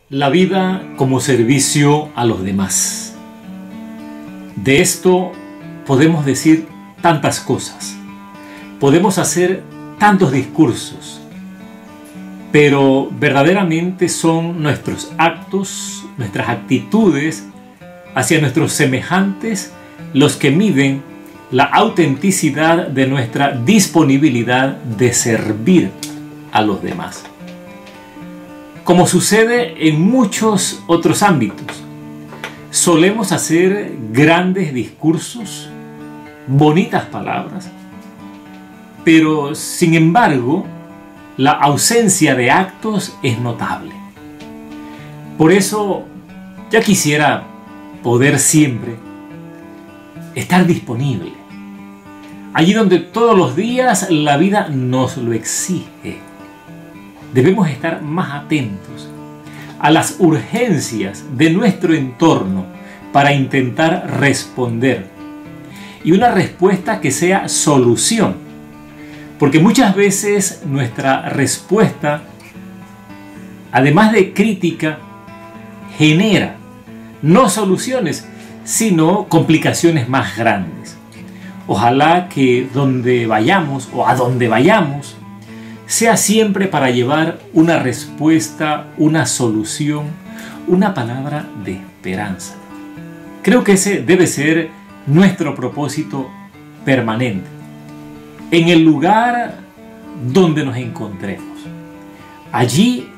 La vida como servicio a los demás. De esto podemos decir tantas cosas. Podemos hacer tantos discursos. Pero verdaderamente son nuestros actos, nuestras actitudes hacia nuestros semejantes los que miden la autenticidad de nuestra disponibilidad de servir a los demás. Como sucede en muchos otros ámbitos, solemos hacer grandes discursos, bonitas palabras, pero sin embargo, la ausencia de actos es notable. Por eso, ya quisiera poder siempre estar disponible, allí donde todos los días la vida nos lo exige. Debemos estar más atentos a las urgencias de nuestro entorno para intentar responder. Y una respuesta que sea solución. Porque muchas veces nuestra respuesta, además de crítica, genera no soluciones, sino complicaciones más grandes. Ojalá que donde vayamos o a donde vayamos, sea siempre para llevar una respuesta, una solución, una palabra de esperanza. Creo que ese debe ser nuestro propósito permanente. En el lugar donde nos encontremos. Allí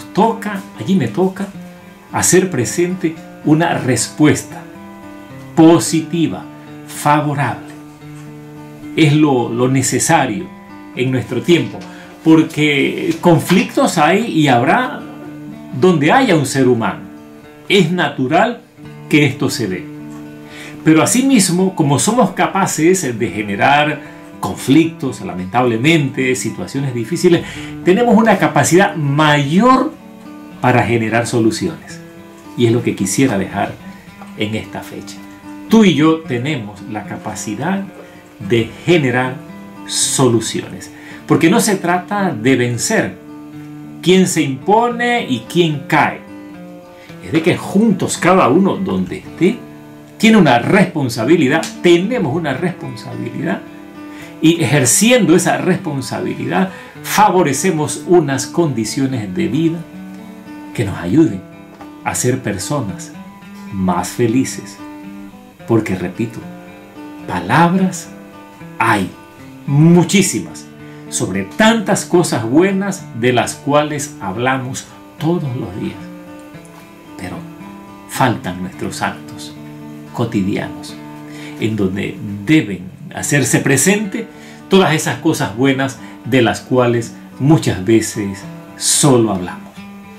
me toca hacer presente una respuesta positiva, favorable. Es lo necesario en nuestro tiempo. Porque conflictos hay y habrá donde haya un ser humano. Es natural que esto se dé. Pero asimismo, como somos capaces de generar conflictos, lamentablemente, situaciones difíciles, tenemos una capacidad mayor para generar soluciones. Y es lo que quisiera dejar en esta fecha. Tú y yo tenemos la capacidad de generar soluciones. Porque no se trata de vencer quién se impone y quién cae. Es de que juntos, cada uno donde esté, tiene una responsabilidad, tenemos una responsabilidad, y ejerciendo esa responsabilidad favorecemos unas condiciones de vida que nos ayuden a ser personas más felices. Porque repito, palabras hay muchísimas sobre tantas cosas buenas de las cuales hablamos todos los días. Pero faltan nuestros actos cotidianos, en donde deben hacerse presente todas esas cosas buenas de las cuales muchas veces solo hablamos.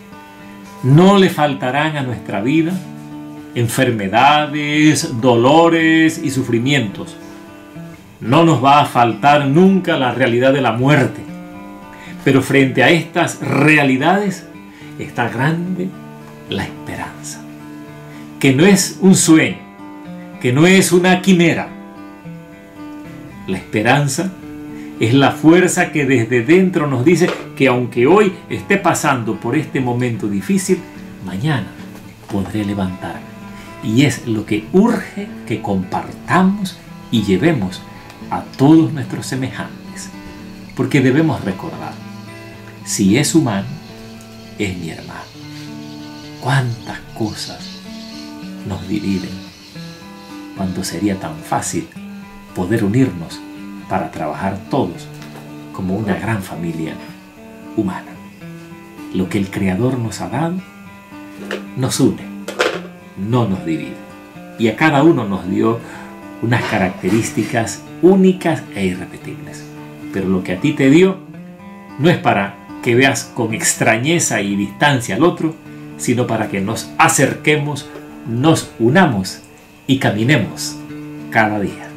No le faltarán a nuestra vida enfermedades, dolores y sufrimientos. No nos va a faltar nunca la realidad de la muerte. Pero frente a estas realidades está grande la esperanza. Que no es un sueño, que no es una quimera. La esperanza es la fuerza que desde dentro nos dice que aunque hoy esté pasando por este momento difícil, mañana podré levantarme. Y es lo que urge que compartamos y llevemos a todos nuestros semejantes, porque debemos recordar, si es humano, es mi hermano. Cuántas cosas nos dividen, cuando sería tan fácil poder unirnos para trabajar todos como una gran familia humana. Lo que el Creador nos ha dado nos une, no nos divide, y a cada uno nos dio unas características únicas e irrepetibles. Pero lo que a ti te dio no es para que veas con extrañeza y distancia al otro, sino para que nos acerquemos, nos unamos y caminemos cada día.